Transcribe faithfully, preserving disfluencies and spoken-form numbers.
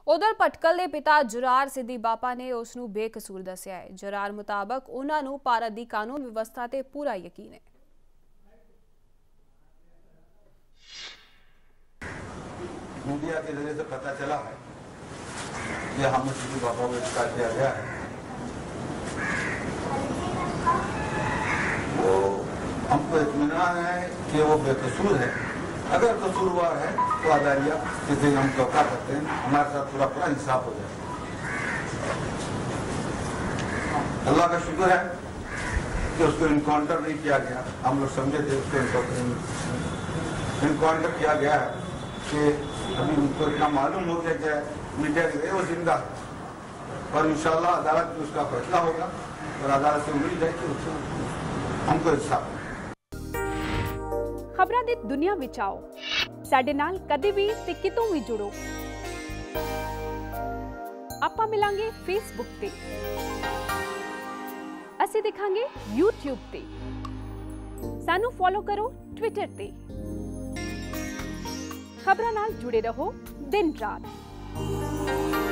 ਉਧਰ ਭਟਕਲ ਦੇ ਪਿਤਾ ਜੁਰਾਰ ਸਿੱਧੀ ਬਾਪਾ ਨੇ ਉਸ ਨੂੰ ਬੇਕਸੂਰ ਦੱਸਿਆ ਹੈ। ਜੁਰਾਰ ਮੁਤਾਬਕ ਉਹਨਾਂ ਨੂੰ ਭਾਰਤ ਦੀ ਕਾਨੂੰਨ ਵਿਵਸਥਾ ਤੇ ਪੂਰਾ ਯਕੀਨ ਹੈ। मीडिया के जरिए से पता चला है कि हम सिद्धू बाबा को गिरफ्तार किया गया है। वो हमको इत्मीनान है कि वो बेकसूर है। अगर कसूरवार है तो अदालिया जिसे हम चौका करते हैं, हमारे साथ पूरा पूरा इंसाफ हो जाए। अल्लाह का शुक्र है कि उसको इनकाउंटर नहीं किया गया। हम लोग समझे थे उसको इनकाउंटर किया गया है कि अभी उनको इतना मालूम हो गया कि मीडिया के वो जिंदा है और इंशाल्लाह अदालत में उसका फैसला होगा और अदालत से उम्मीद है कि उसको हमको इंसाफ। खबरां दी दुनिया विच आओ, साडे नाल कदे भी ते कितों भी जुड़ो। आपां मिलांगे फेसबुक ते, असीं दिखांगे यूट्यूब ते, सानू फॉलो करो ट्विटर ते। खबरां नाल जुड़े रहो दिन रात।